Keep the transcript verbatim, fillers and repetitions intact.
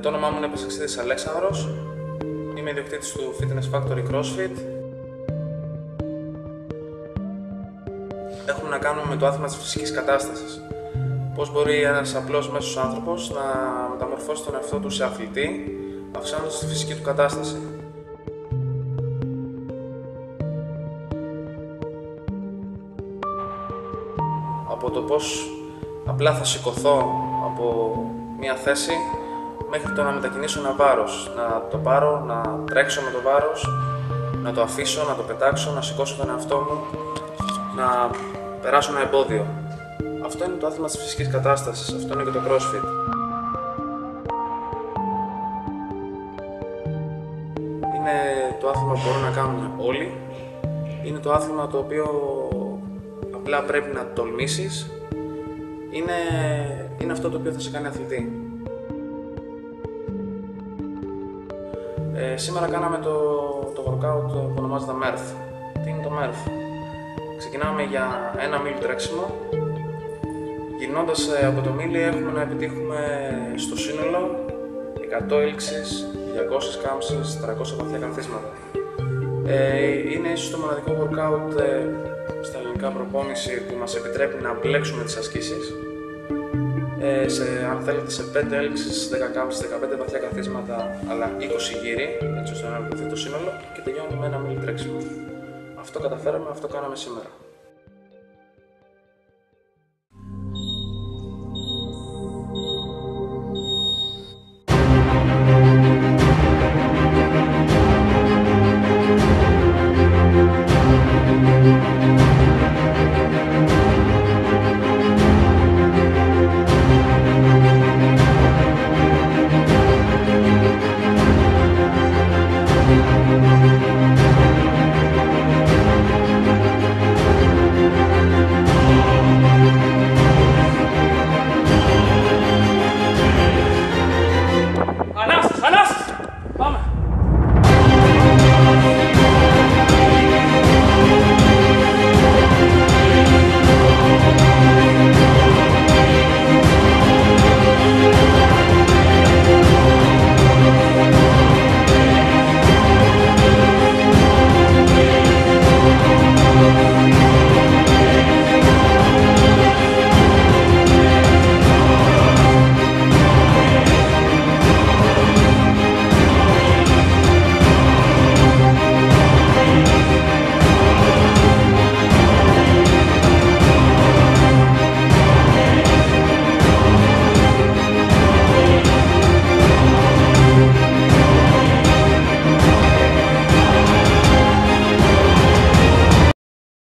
Το όνομά μου είναι Πασαξίδης Αλέξανδρος. Είμαι ιδιοκτήτης του Fitness Factory CrossFit. Έχουμε να κάνουμε με το άθλημα της φυσικής κατάστασης. Πώς μπορεί ένας απλός μέσος άνθρωπος να μεταμορφώσει τον εαυτό του σε αθλητή, αυξάνοντας τη φυσική του κατάσταση. Από το πώς απλά θα σηκωθώ από μια θέση μέχρι το να μετακινήσω ένα βάρος, να το πάρω, να τρέξω με το βάρος, να το αφήσω, να το πετάξω, να σηκώσω τον εαυτό μου, να περάσω ένα εμπόδιο. Αυτό είναι το άθλημα της φυσικής κατάστασης, αυτό είναι και το CrossFit. Είναι το άθλημα που μπορούν να κάνουν όλοι, είναι το άθλημα το οποίο απλά πρέπει να τολμήσεις, είναι, είναι αυτό το οποίο θα σε κάνει αθλητή. Ε, σήμερα κάναμε το, το workout που ονομάζεται μερφ. Τι είναι το μερφ? Ξεκινάμε για ένα μίλι τρέξιμο. Γυρνώντας από το μίλι έχουμε να επιτύχουμε στο σύνολο εκατό έλξεις, διακόσιες κάμψεις, τριακόσια βαθιά καθίσματα. Ε, είναι ίσως το μοναδικό workout ε, στα ελληνικά προπόνηση που μας επιτρέπει να μπλέξουμε τις ασκήσεις. Ε, σε, αν θέλετε, σε πέντε έλξεις, δέκα κάμψεις, δεκαπέντε βαθιά καθίσματα, αλλά είκοσι γύρι, έτσι ώστε να ολοκληρωθεί το σύνολο, και τελειώνει με ένα μίλι τρέξιμο. Αυτό καταφέραμε, αυτό κάναμε σήμερα.